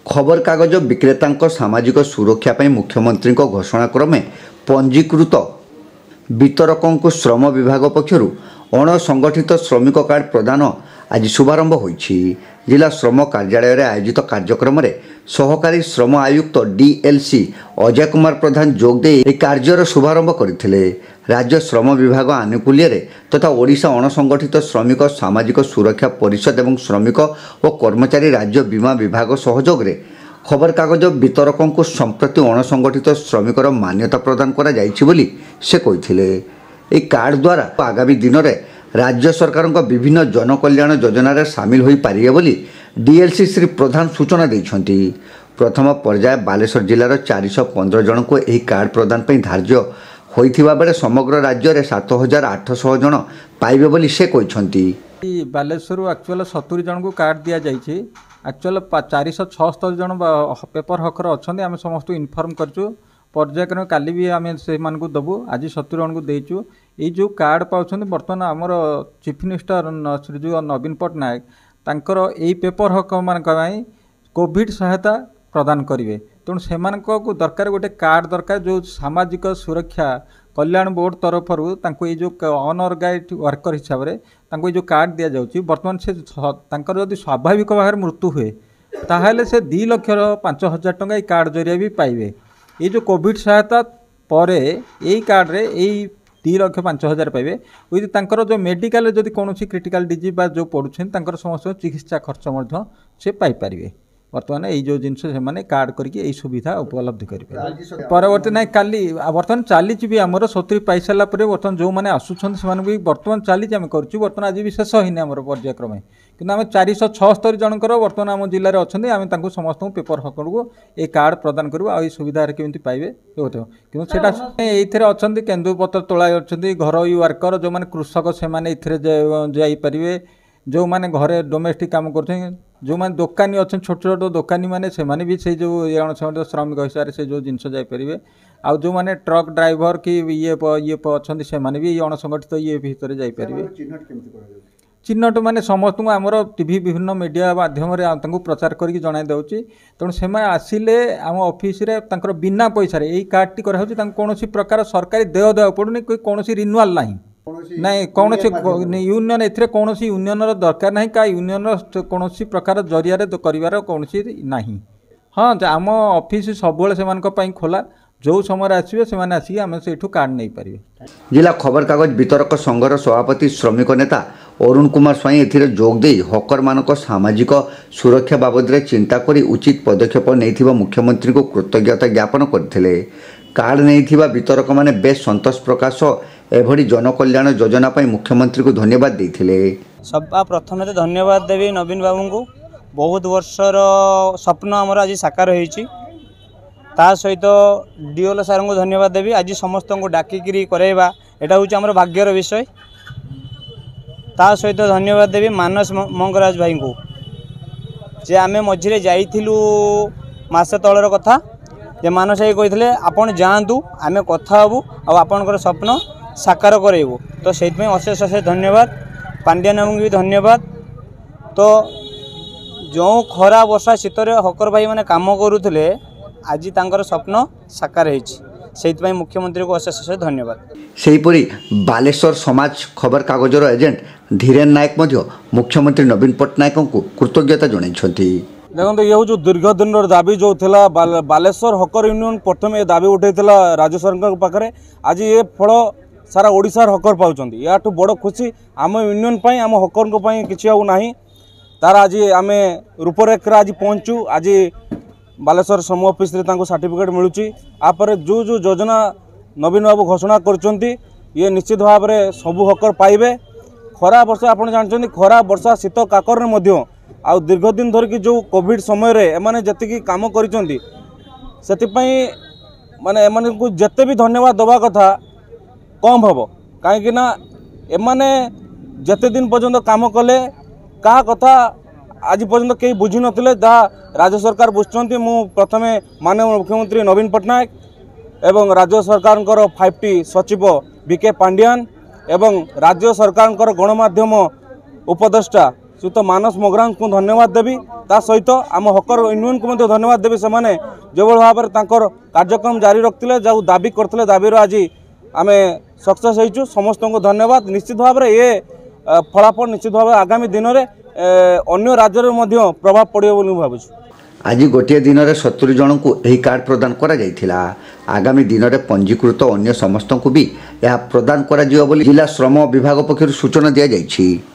खबर कागज विक्रेता सामाजिक सुरक्षा पर मुख्यमंत्री घोषणा क्रमे पंजीकृत वितरकों को श्रम विभाग पक्षर अणसंगठित श्रमिक कार्ड प्रदान आज शुभारंभ होईछि। जिला श्रम कार्यालय आयोजित कार्यक्रम में सहकारी श्रम आयुक्त डीएलसी अजय कुमार प्रधान जोगदे कार्यर शुभारंभ करथिले। राज्य श्रम विभाग आनुकूल्य तथा ओडिशा अणसंगठित श्रमिक सामाजिक सुरक्षा परिषद एवं श्रमिक और कर्मचारी राज्य बीमा विभाग सहयोग रे खबर कागज वितरकों को संप्रति अणसंगठित श्रमिकर मान्यता प्रदान करा जाइछि बोली से कहिथिले। ए कार्ड द्वारा आगामी दिन में राज्य सरकार विभिन्न जनकल्याण योजन सामिल हो पारे बोली डीएलसी श्री प्रधान सूचना देइछंती। प्रथम पर्याय बालेश्वर जिलार 415 जन को यह कार्ड प्रदान पर धार्य होइथिबा बेले समग्र राज्य में 7800 जन पाइबे बोली से कहिछंती। बालेश्वर एक्चुअल 70 जन को कार्ड दिया जाइछि। एक्चुअल 476 जन पेपर हकर अच्छे आम समस्त इनफर्म करचु। पर्यायक्रम काली भी आम से दबू। आज 70 जन को देचु। ये जो कार्ड पाँच बर्तमान आमर चीफ मिनिस्टर श्री नवीन पट्टनायक तांकर यही पेपर हक मान कोविड सहायता प्रदान करेंगे। तेणु से दरकार गोटे कार्ड दरकार जो सामाजिक सुरक्षा कल्याण बोर्ड तरफ ये जो अनऑर्गेनाइज्ड वर्कर हिसाब से जो कार्ड दि जाऊँगी बर्तमान से जदि स्वाभाविक भाव मृत्यु हुए ताहले से 2,05,000 टंका कार्ड जरिए भी पाइबे। ये जो कोविड सहायता पर यही कार्ड रे यही 2,05,000 पाइबे। विद तांकर जो मेडिकल जदि कौन क्रिटिकल डिजीज बा जो पड़ुछन तांकर समस्त चिकित्सा खर्च से पाई पारिबे। बर्तमान यही जो जिनस से कार्ड करके सुविधा उपलब्ध करेंगे। परवर्ती ना काली बर्तमान चली भी आमर 70 पाई सारा बर्तमान जो मैंने आसुँच से बर्तमान चली आम करुँ। बर्तमान आज भी शेष होनी आम पर्यायक्रम कि आम 476 जनकर बर्तमान आम जिले में अच्छा आम समस्त पेपर हक को ये कार्ड प्रदान करूँ। आ सुविधा केमी पाइबे कि ये अच्छा केन्दुपत्र तोला अच्छा घरोई वर्कर जो मैंने कृषक से जापारे जो मैंने घरे डोमेस्टिक काम कर जो मैंने दोकानी अच्छा छोट छोट दोकानी मैंने से भी से जो श्रमिक हिसाब से जो जिनस जापारे आउ जो मैंने ट्रक ड्राइवर कि ये अच्छा से भी अणसंगठित ये भितर जापारे। चिन्हट माने समस्त आमर टीवी विभिन्न मीडिया माध्यम प्रचार करके जन दूसरी। तेणु से आसिले आम ऑफिस रे तांकर बिना पैसा यही कार्ड टी कौन प्रकार सरकारी देय देवा पड़ूनी कौन रिन्यूअल ना नहीं कौन यूनियन ए कौन यूनियन दरकार ना क्या यूनियन कौन प्रकार जरिया कर कौन ना। हाँ आम ऑफिस सब से खोला जो समय आसवे से आसिक आम से कार्ड नहीं पारे। जिला खबर कागज वितरक संघर सभापति श्रमिक नेता अरुण कुमार स्वाई एथिरे जोग दे हकर मानक सामाजिक सुरक्षा बाबद रे चिंता करी उचित पदक्षेप नैथिबा मुख्यमंत्री को कृतज्ञता ज्ञापन करथिले। कार्ड नैथिबा वितरक माने बेस संतोष प्रकाश एभली जनकल्याण योजना पाई मुख्यमंत्री को धन्यवाद देथिले। सब प्रथम धन्यवाद देवी नवीन बाबू को। बहुत वर्षर स्वप्न आमर आज साकार होईछि। ता सहित डीएल सार को धन्यवाद देवी। आज समस्त को डाकिकी कराइबा एटा हूँ आमर भाग्यर विषय। ता सहित धन्यवाद देवी मानस मंगराज भाई को जे आमे मझिरे जाइथिलु मासे तलर कथा जे मानस भाई कहिथिले आपण जाआंतु आमे कथा हबु आ आपनकर स्वप्न साकार कराइबु। तो सेइतमे अशेष अशेष धन्यवाद। पांड्यान बाबू भी धन्यवाद। तो जो खरा वर्षा शीतर हकर भाई माने काम करूथिले आज तांकर स्वप्न साकार होईछि। सेइतमे मुख्यमंत्री को अशेष अशेष धन्यवाद। सेहीपरि बालेश्वर समाज खबर कागजर एजेंट धीरेन नायक मुख्यमंत्री नवीन पट्टनायक को कृतज्ञता जणाइछंती। देखो ये जो दीर्घ दिन दाबी जो थिला बालेश्वर हकर यूनियन प्रथम ये दाबी उठेला राज्य सरकार पाखे आज ये फल सारा ओडिशार हकर पाउछंती। या बड़ खुशी आम यूनियन पाई आम हकर किसी आउ ना तार आज आम रूपरेख आज पहुँचु। आज बालेश्वर समूह ऑफिस सर्टिफिकेट मिलूँ। आपर जो जो योजना नवीन बाबू घोषणा करचंती ये निश्चित भाव में सबू हकर पाइबे। खरा वर्षा आप जानते खरा वर्षा शीत काकर आ दीर्घ दिन धरिकी जो कोविड समय रे एमाने जतिकी काम करिसंती सेतिपई माने एमाने को जते भी धन्यवाद दवा कथा कम हबो। काहेकि ना एमाने जते दिन पर्यंत काम कले का कथा आज पर्यंत कई बुझी नथिले दा राज्य सरकार बुझचंती। मु प्रथमे माननीय मुख्यमंत्री नवीन पट्टनायक एवं राज्य सरकार 5T सचिव बीके पांड्यान एवं राज्य सरकार गणमाध्यम उपदेष्टा श्रीयुत मानस मगरान को धन्यवाद देवी ता सहित आम हकर यूनियन को धन्यवाद देवी से जो भाव में कार्यक्रम जारी रखते जो दाबी करते दाबी आज आम सक्सेस हो समस्त को धन्यवाद। निश्चित भाव में ये फलाफल निश्चित भाव आगामी दिन में अन्य राज्य में प्रभाव पड़ो भावुँ। आज गोटे दिन में 70 जन को यह कार्ड प्रदान करा जायथिला। आगामी दिन में पंजीकृत अन्य समस्त को भी यह प्रदान करा जियो बोली जिला श्रम विभाग पक्षर सूचना दिया जायछि।